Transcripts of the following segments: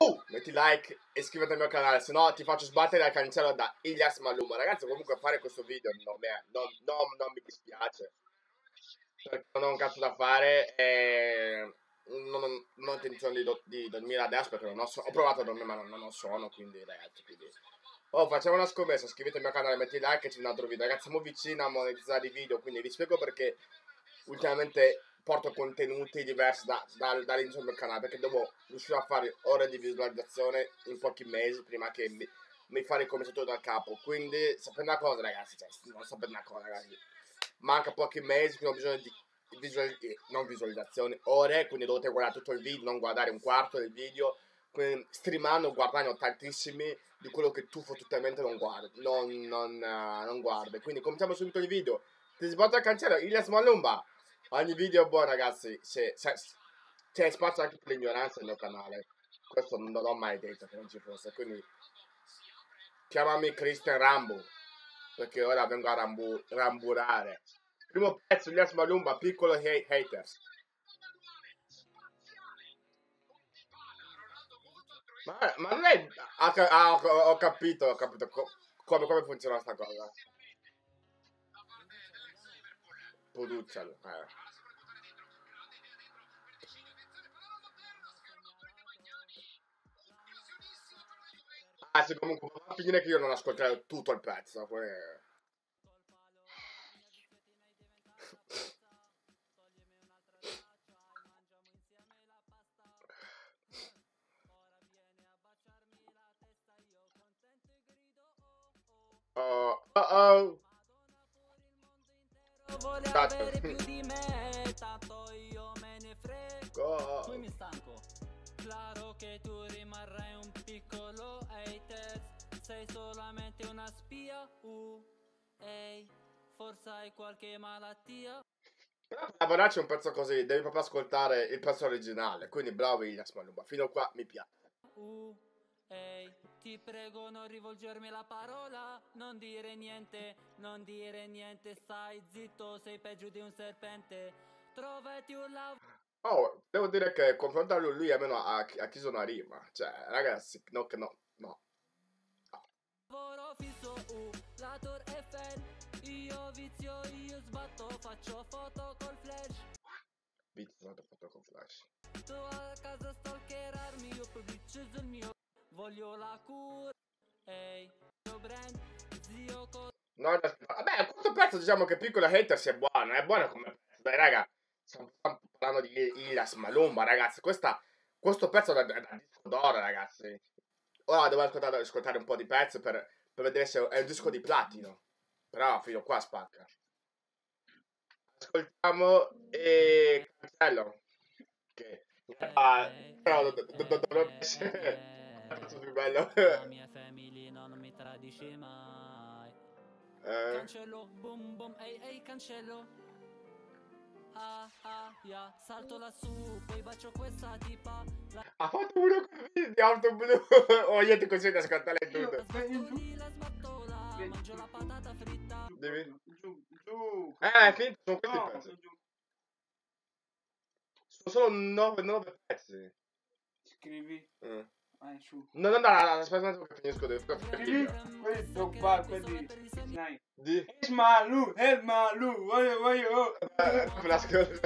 Metti like e iscriviti al mio canale, se no ti faccio sbattere dal cancello da Ilias Maluma. Ragazzi, comunque fare questo video non mi dispiace, perché non ho un cazzo da fare e non ho intenzione di dormire adesso, perché ho provato a dormire ma non ho sonno, quindi ragazzi, facciamo una scommessa, iscrivetevi al mio canale, metti like e c'è un altro video. Ragazzi, siamo vicini a monetizzare i video, quindi vi spiego perché ultimamente porto contenuti diversi dall'inizio del mio canale, perché devo riuscire a fare ore di visualizzazione in pochi mesi prima che mi fare come tutto dal capo. Quindi sapete una cosa, ragazzi, non sapete una cosa, ragazzi, manca pochi mesi, quindi ho bisogno di non visualizzazioni, ore, quindi dovete guardare tutto il video, non guardare un quarto del video. Quindi streamando guardando tantissimi di quello che tu fottutamente non guardi, non guardi. Quindi cominciamo subito il video. Ti sbatto al cancello, Ilias Malumba. Ogni video è buono, ragazzi. C'è spazio anche per l'ignoranza nel mio canale. Questo non l'ho mai detto che non ci fosse. Quindi chiamami Christian Rambo, perché ora vengo a ramburare. Primo pezzo, Ilias Malumba, piccolo haters. Ma non è... ho capito come funziona sta cosa. Producialo, Ah sì, comunque va a finire che io non ascolterò tutto il pezzo. Oh. Vuole avere più di me, tanto io me ne frego. Poi mi stanco. Claro che tu rimarrai un piccolo hater. Sei solamente una spia. Ehi, forse hai qualche malattia. Però per lavorarci un pezzo così, devi proprio ascoltare il pezzo originale. Quindi bravo Ilias Malumba, fino a qua mi piace. Ehi, ti prego non rivolgermi la parola, non dire niente, stai zitto, sei peggio di un serpente, trovati un lavoro. Oh, devo dire che confrontarlo lui almeno ha chiuso una rima. Cioè, ragazzi, no. Lavoro fisso, la Tour Eiffel, io vizio, io sbatto, faccio foto col flash. Vizio, foto con flash. Sto a casa stalkerarmi, io pubblicizzo il mio. Voglio la cura, ehi, mio brand, zio No, vabbè, questo pezzo diciamo che piccola hater sia buono, è buono come pezzo, dai raga, stiamo parlando di Ilias Malumba, ragazzi, questo pezzo è da disco d'oro, ragazzi. Ora devo ascoltare un po' di pezzi per vedere se è un disco di platino, però fino qua spacca. Ascoltiamo e cancello, che però dovrebbe essere più bello. La mia famiglia non mi tradisce mai. Cancello, boom boom, ehi cancello. Yeah, salto lassù, poi bacio questa tipa. Ha fatto uno di auto blu. Oh, io ti consiglio di ascoltare tutto. La sbattola, mangio la patata fritta. Devi... Giù. Finito, sono questi i pezzi. Sono solo 9 pezzi. Scrivi. Su. No, aspetta un attimo che finisco. Scrivi questo qua, quelli. Di? Esmalu, voglio. Me l'ascolto.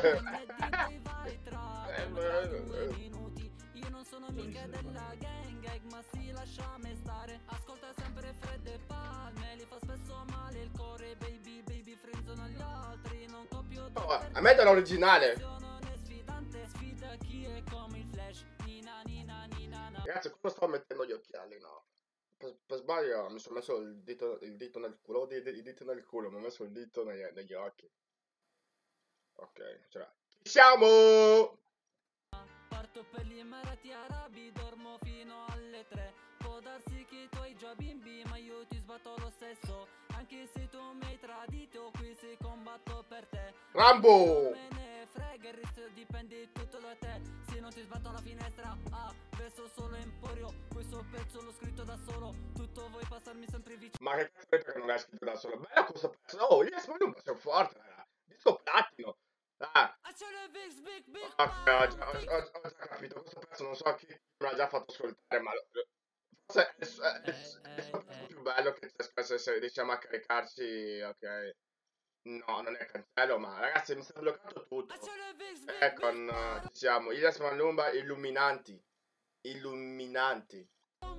Io non sono mica della gang, ma si lascia me stare. Ascolta sempre fredde e palme, li fa spesso male il cuore. Baby, frenzono agli altri, non copio. A me dall'originale. Sfida chi è come il flash. Ragazzi, come sto mettendo gli occhiali, no? Per sbaglio mi sono messo il dito nel culo, il dito nel culo, mi ho messo il dito negli occhi. Ok, cioè. Ci siamo! Parto per gli Emirati Arabi, dormo fino alle 3. Può darsi che tu hai già bimbi, ma io ti sbatto lo stesso. Anche se tu mi hai tradito, qui si combatto per te. Rambo! Me ne frega, il rischio dipende tutto da te. Se non ti sbatto alla finestra, verso solo emporio. Questo pezzo l'ho scritto da solo, tutto vuoi passarmi sempre vicino. Ma che cazzo che non l'hai scritto da solo? Bello questo pezzo! Oh, Ilias Malumba, sei forte, raga! Disco platino! Ah, ok, ho già capito. Questo pezzo non so chi me l'ha già fatto ascoltare, ma forse è sempre più bello che se riusciamo a caricarci, ok. No, non è cancello, ma ragazzi mi sta bloccato tutto. Ci siamo. Ilias Malumba, Illuminanti. Illuminanti.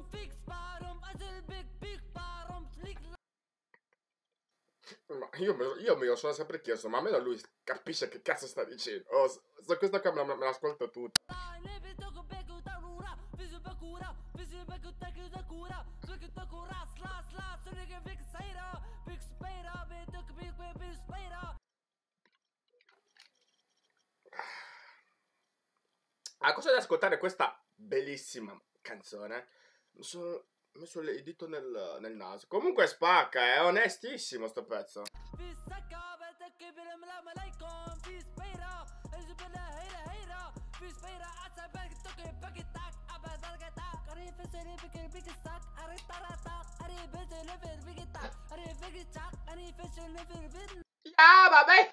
Ma io me lo sono sempre chiesto, ma almeno lui capisce che cazzo sta dicendo. Oh, questo qua me l'ascolto tutto. A cosa di ascoltare questa bellissima canzone, mi sono messo il dito nel naso. Comunque spacca, è onestissimo sto pezzo. Ah, vabbè!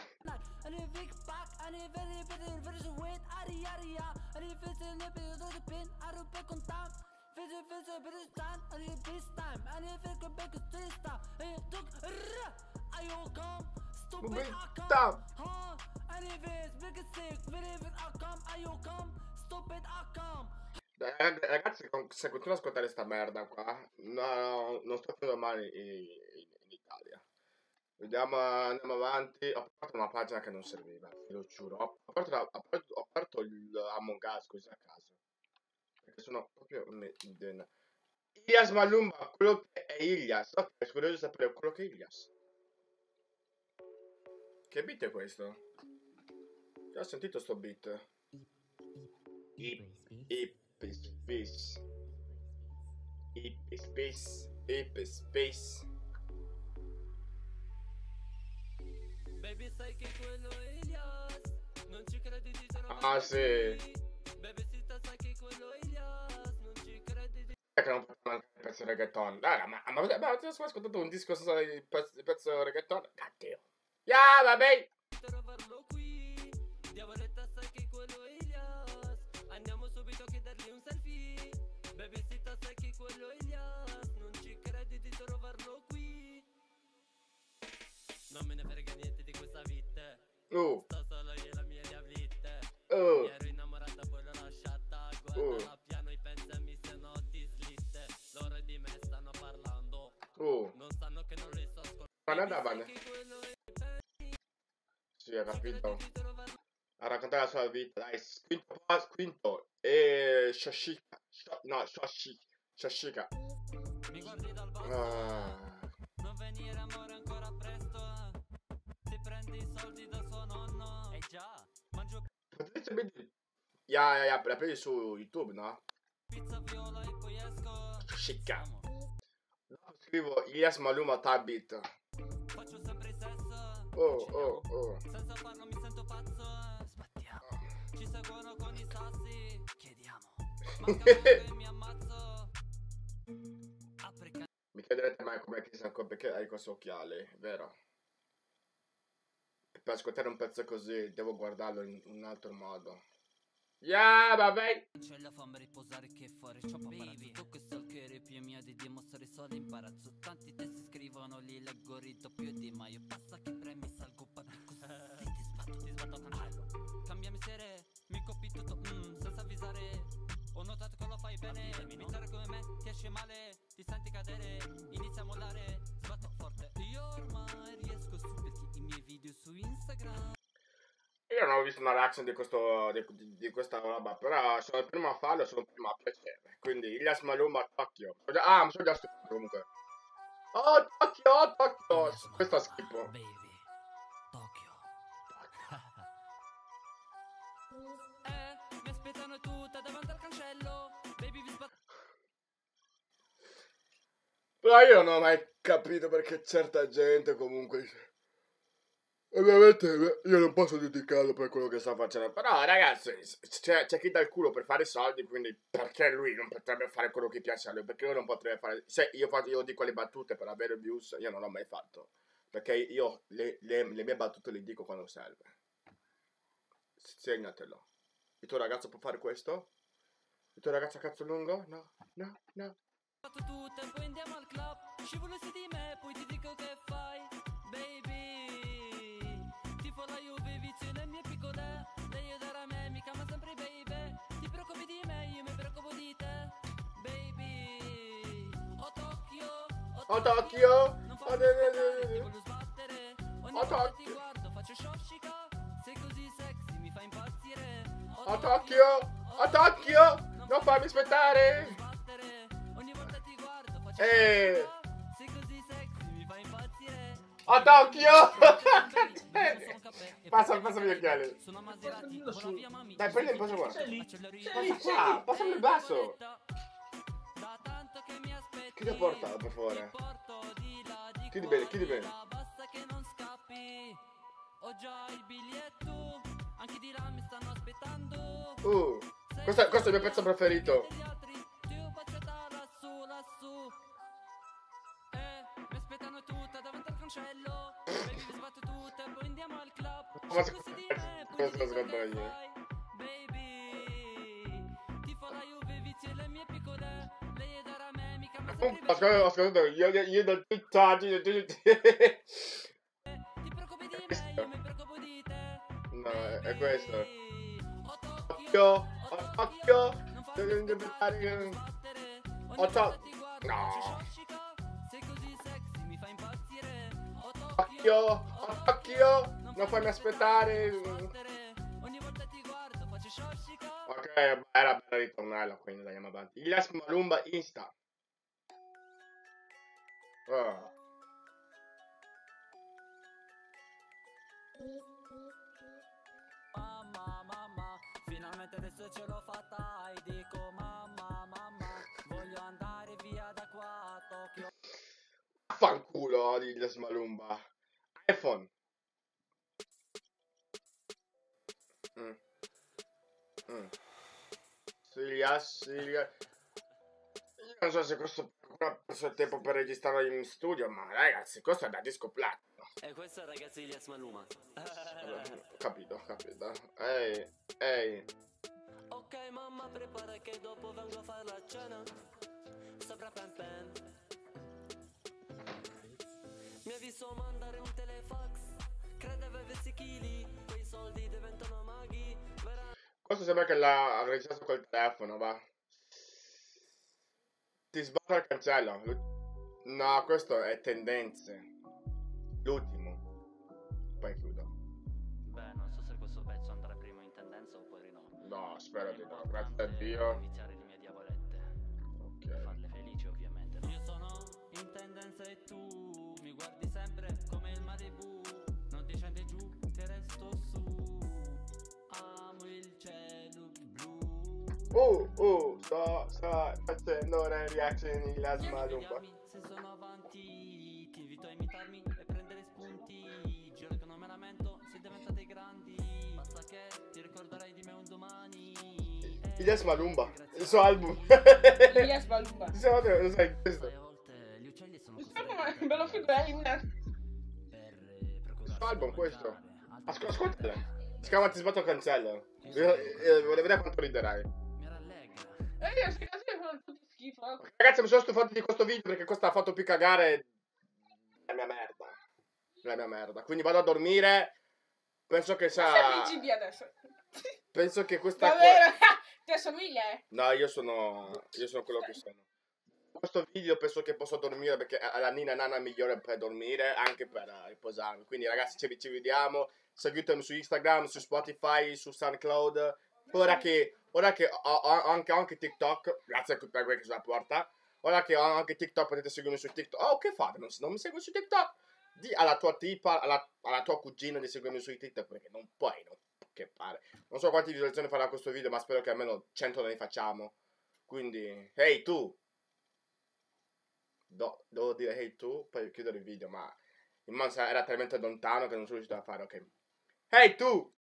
Ragazzi, se continuo ad ascoltare sta merda qua, no, non sto più male in Italia. Vediamo, andiamo avanti. Ho aperto una pagina che non serviva, ve lo giuro. Ho aperto il Among Us così a caso. Perché sono proprio Ilias Malumba, quello che è Ilias. Ok, sono curioso di sapere quello che è Ilias. Che beat è questo? Già ho sentito sto beat. Space. Baby sai che quello è Ilias, non ci credi di te. Ah sì. Baby sai che quello è Ilias, non ci credi di Che non posso mancare il pezzo reggaeton. Ma ti ho ascoltato un disco di pezzo reggaeton? Cazzo. Ya, vabbè. trovarlo qui. Diavoletta sai che quello è Ilias, andiamo subito a chiedergli un selfie. Baby sai che quello è Ilias, non ci credi di trovarlo qui. Non me ne frega niente di questa vita. Sto solo io e la mia diablita. Mi ero innamorata poi l'ho lasciata. Guardala piano i pensami se no ti slitte. Loro di me stanno parlando. Non sanno che non li sto ascoltando. Sì, ho capito. A raccontare la sua vita. Dai, Squinto e Shoshika. Shoshika. Mi guardi dal basso. Non venire amore ancora presto. Si prende i soldi da suo nonno. Già, mangio la prendi su YouTube, no? pizza viola e poi esco. Shoshika. Scrivo Ilias Maluma Tabit. Faccio sempre il sesso. Senza farlo mi sento pazzo. Sbattiamo. Ci seguono con i sassi. Chiediamo. Manca che mi ammazzo. Mi chiederete mai com'è che perché hai questo occhiale, vero? Per ascoltare un pezzo così devo guardarlo in un altro modo. Vabbè. C'è la fame riposare che fuori c'ho baby. Tu che stalker più mia di dimostrare solo imbarazzo. Tanti testi scrivono li leggo ridoppio di maio. Passa che premi salgo parli così. Ti sbatto cancello. Cambiami serie, mi copi tutto senza avvisare. Ho notato che lo fai bene. Iniziare come me ti esce male. Ti senti cadere, inizia a mollare. Sbatto forte. Io ormai riesco su perché i miei video su Instagram. Io non ho visto una reaction di questa roba, però sono il primo a farlo e sono il primo a piacere. Quindi Ilias Malumba Tokyo. Mi sono già stupido comunque. Oh, Tokyo! Questo è schifo. Baby, Tokyo. Mi aspettano tutte davanti al cancello. Baby vi sbatto. Però io non ho mai capito perché certa gente comunque... Ovviamente io non posso giudicarlo per quello che sta facendo. Però ragazzi, c'è chi dà il culo per fare soldi, quindi perché lui non potrebbe fare quello che piace a lui? Perché lui non potrebbe fare... Se io dico le battute per avere views, io non l'ho mai fatto. Perché io le mie battute le dico quando serve. Segnatelo. Il tuo ragazzo può fare questo? Il tuo ragazzo ha cazzo lungo? No, no, no. Fatto tutto e poi andiamo al club. Scivolo su di me, poi ti dico che fai, baby. Tipo la Juve, vizio nel mio piccole. Lei è da me, mica ma sempre baby. Ti preoccupi di me, io mi preoccupo di te, baby. Ho Tokyo, Ho Tokyo. non fa ti voglio sbattere. Ogni volta Tokyo. ti guardo, faccio shoshika. Sei così sexy, mi fa impazzire. Ho Tokyo. Ho Tokyo. Non fammi aspettare. Ogni volta ti guardo, faccio Eh. sei così sexy, mi fa impazzire. Ho Tokyo. Passami gli occhiali. Sono Maserati, vola via mami. Dai, prendi il passo qua. Sei lì. Passa qua. Passami il basso. Da tanto che mi aspetti. Chi ti ha portato, per favore? Porto di là, di Chiudi qua, bene, chiudi bene. basta che non scappi. Ho già il biglietto, anche di là mi stanno aspettando. Questo è il mio pezzo preferito. Gli altri, ti ho baciata lassù, lassù. Mi aspettano tutte davanti al cancello. Baby, vi sbatto tutte, poi andiamo al club. Ma Scegli così di me, poi ti cosa dico che io? fai, baby. Tifo la Juve, vizio le mie piccole. Lei è da me, mica ma sempre Ascolta, io da TikTok. ti preoccupi di me, io mi preoccupo di te. No, è questo. Ho Occhio, occhio. non fa Devi interpretare. sbattere. Ogni Ho volta to- ti guardo, No. faccio shoshika. Sei così sexy, mi fa impazzire. Occhio, occhio. Non fammi aspettare. Ogni volta ti guardo, faccio shoshika. Ok, era bella ritornarla, quindi andiamo avanti. Ilyas Malumba Insta. Oh. Mamma, finalmente adesso ce l'ho fatta. E dico mamma, voglio andare via da qua, Tokyo. Fanculo di Ilyas Malumba. iPhone. Ilyas. Io non so se questo ha perso il tempo per registrare in studio, ma ragazzi, questo è da disco platino. E questo è il ragazzo di Ilyas Maluma. Capito. Ehi. Ok mamma, prepara che dopo vengo a fare la cena. Sopra pen. Mi ha visto mandare un telefax. Credeva avessi chili. Quei soldi diventano maghi. Questo sembra che l'ha registrato col telefono, va. Ti sbatte il cancello. No, questo è tendenze. L'ultimo. Poi chiudo. Beh, non so se questo pezzo andrà prima in tendenza oppure no. No, spero di no. Grazie a Dio. Iniziare le mie diavolette. Ok. Farle felici ovviamente. Io sono in tendenza e tu mi guardi sempre come il Malibu. Non ti scendi giù che resto su. Amo il cielo blu. Sto facendo una reaction in Ilyas Malumba. Se sono avanti ti invito a imitarmi e prendere spunti. Giuro che non me lamento se diventate grandi. Basta che ti ricorderai di me un domani. Ilyas Malumba. Il suo album. Ilyas Malumba. Lo sai questo. A volte gli uccelli sono Insomma, bello figurino. per procurarsi Il suo album da questo. mangiare. Ascoltala. Si chiama Ti sbatto il cancello. Voglio vedere quanto riderai. Mi rallegra. E io sti casi fanno tutti schifo. Ragazzi, mi sono stufato di questo video perché questo ha fatto più cagare la mia merda. Quindi vado a dormire. Penso che Sei sia. BGB adesso. Penso che questa Davvero? Ti assomiglia, eh? No, io sono quello che sono. Questo video penso che posso dormire perché è la Nina Nana migliore per dormire, anche per riposarmi. Quindi ragazzi, ci vediamo. Seguitemi su Instagram, su Spotify, su SoundCloud. Ora che ho anche TikTok, grazie a quel che sulla porta. Ora che ho anche TikTok, potete seguirmi su TikTok. Oh, che fate? Non mi segui su TikTok? Di alla tua tipa, alla tua cugina di seguirmi su TikTok perché non puoi, no? Che pare. Non so quante visualizzazioni farà questo video, ma spero che almeno 100 ne facciamo. Quindi, hey tu! Devo dire hey tu per chiudere il video, ma il mouse era talmente lontano che non sono riuscito a fare, ok. Hey tu!